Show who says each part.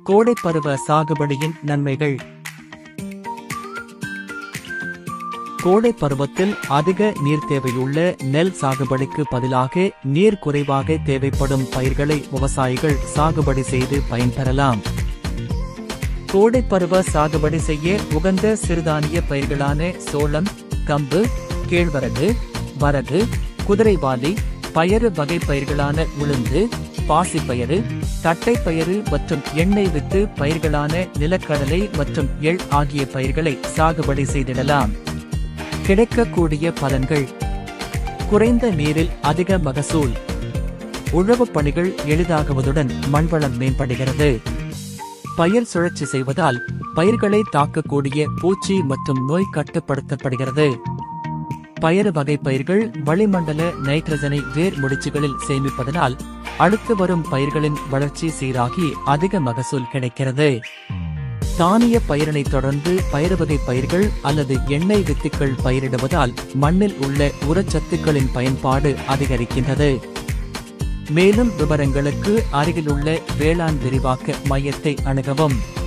Speaker 1: கோடைப்பருவ சாகுபடியின் நன்மைகள். கோடை பருவத்தில் அதிக நீர் தேவையுள்ள நெல் சாகுபடிக்கு பதிலாக நீர் குறைவாக தேவைப்படும் பயிர்களை விவசாயிகள் சாகுபடி செய்து பயன்பெறலாம். கோடைப்பருவ சாகுபடி செய்ய உகந்த சிறுதானிய பயிர்களான சோளம், கம்பு, கேழ்வரகு, வரகு, குதிரைவாலி, பயறு வகை பயிர்களான உளுந்து, பாசிப்பயறு, தட்டைப்பயிறு மற்றும் எண்ணெய் வித்து பயிர்களான நிலக்கடலை மற்றும் எள் ஆகிய பயிர்களை சாகுபடி செய்திடலாம். கிடைக்கக்கூடிய பலன்கள்: குறைந்த நீரில் அதிக மகசூல், உழவுப் பணிகள் எளிதாகுவதுடன் மண்வளம் மேம்படுகிறது. பயிர் சுழற்சி செய்வதால் பயிர்களை தாக்கக்கூடிய பூச்சி மற்றும் நோய் கட்டுப்படுத்தப்படுகிறது. பயறு வகை பயிர்கள் வளிமண்டல நைட்ரஜனை வேர் முடிச்சுகளில் சேமிப்பதனால் அடுத்து வரும் பயிர்களின் வளர்ச்சி சீராகி அதிக மகசூல் கிடைக்கிறது. தானிய பயிரினை தொடர்ந்து பயறு வகை பயிர்கள் அல்லது எண்ணெய் வித்துக்கள் பயிரிடுவதால் மண்ணில் உள்ள உரச்சத்துக்களின் பயன்பாடு அதிகரிக்கின்றது. மேலும் விவரங்களுக்கு அருகிலுள்ள வேளாண் விரிவாக்க மையத்தை அணுகவும்.